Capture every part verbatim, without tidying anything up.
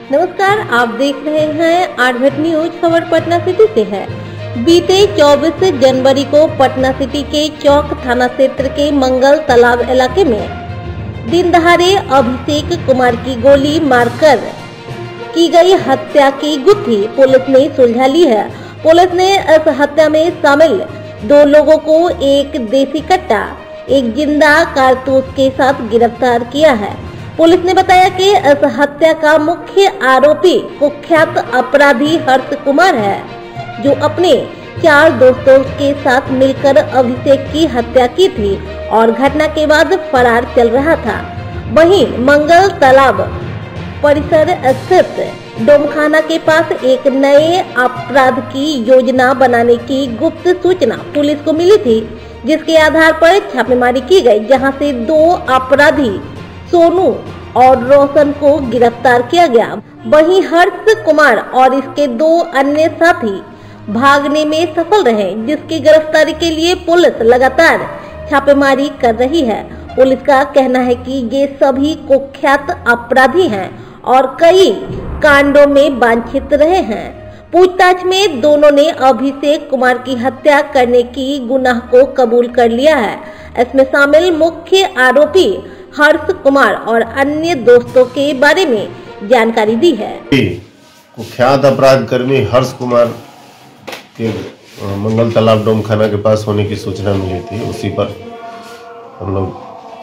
नमस्कार, आप देख रहे हैं आठ न्यूज। खबर पटना सिटी से है। बीते चौबीस जनवरी को पटना सिटी के चौक थाना क्षेत्र के मंगल तालाब इलाके में दिन दहाड़े अभिषेक कुमार की गोली मारकर की गई हत्या की गुत्थी पुलिस ने सुलझा ली है। पुलिस ने इस हत्या में शामिल दो लोगों को एक देसी कट्टा, एक जिंदा कारतूस के साथ गिरफ्तार किया है। पुलिस ने बताया कि इस हत्या का मुख्य आरोपी कुख्यात अपराधी हर्ष कुमार है, जो अपने चार दोस्तों के साथ मिलकर अभिषेक की हत्या की थी और घटना के बाद फरार चल रहा था। वहीं मंगल तालाब परिसर स्थित डोमखाना के पास एक नए अपराध की योजना बनाने की गुप्त सूचना पुलिस को मिली थी, जिसके आधार पर छापेमारी की गई, जहां से दो अपराधी सोनू और रोशन को गिरफ्तार किया गया। वहीं हर्ष कुमार और इसके दो अन्य साथी भागने में सफल रहे, जिसकी गिरफ्तारी के लिए पुलिस लगातार छापेमारी कर रही है। पुलिस का कहना है कि ये सभी कुख्यात अपराधी हैं और कई कांडों में वांछित रहे हैं। पूछताछ में दोनों ने अभिषेक कुमार की हत्या करने की गुनाह को कबूल कर लिया है। इसमें शामिल मुख्य आरोपी हर्ष कुमार और अन्य दोस्तों के बारे में जानकारी दी है। कुख्यात अपराध कर्मी हर्ष कुमार के मंगल तालाब डोमखाना के पास होने की सूचना मिली थी। उसी पर हम लोग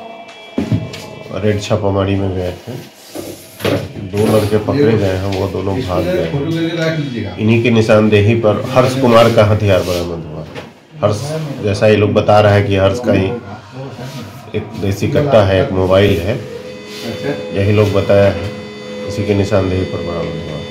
रेड छापामारी में गए थे। दो लड़के पकड़े गए हैं, वो दोनों भाग गए। इन्हीं की निशानदेही पर हर्ष कुमार का हथियार बरामद हुआ। हर्ष, जैसा ये लोग बता रहा है कि हर्ष का ही एक देसी कट्टा है, एक मोबाइल है, यही लोग बताया है। इसी के निशानदेही पर बरामद हुआ।